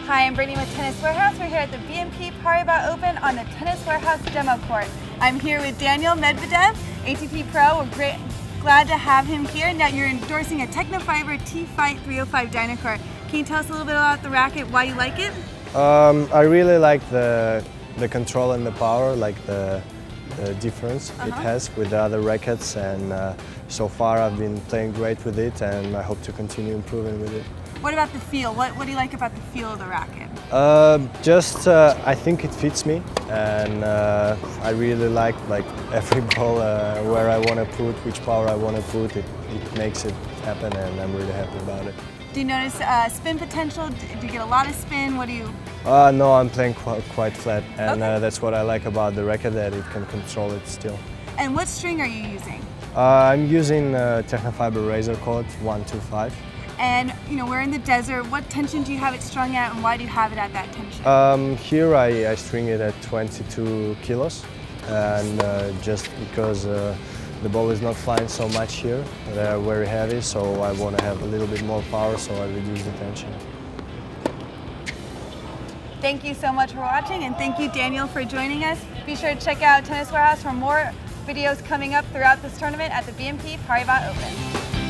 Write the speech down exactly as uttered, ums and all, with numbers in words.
Hi, I'm Brittany with Tennis Warehouse. We're here at the B N P Paribas Open on the Tennis Warehouse demo court. I'm here with Daniil Medvedev, A T P Pro. We're great, glad to have him here. Now you're endorsing a Tecnifibre T-Fight three oh five Dynacore. Can you tell us a little bit about the racket, why you like it? Um, I really like the the control and the power, like the, the difference uh-huh. it has with the other rackets, and uh, so far I've been playing great with it, and I hope to continue improving with it. What about the feel? What, what do you like about the feel of the racket? Uh, just, uh, I think it fits me, and uh, I really like like every ball uh, where I want to put, which power I want to put. It, it makes it happen, and I'm really happy about it. Do you notice uh, spin potential? Do you get a lot of spin? What do you? Uh, no, I'm playing quite, quite flat, and okay. uh, that's what I like about the racket, that it can control it still. And what string are you using? Uh, I'm using uh, Tecnifibre Razor Coat one two five. And you know, we're in the desert. What tension do you have it strung at, and why do you have it at that tension? Um, here I, I string it at twenty-two kilos, and uh, just because uh, the ball is not flying so much here, they're very heavy, so I want to have a little bit more power, so I reduce the tension. Thank you so much for watching, and thank you, Daniil, for joining us. Be sure to check out Tennis Warehouse for more videos coming up throughout this tournament at the B N P Paribas Open.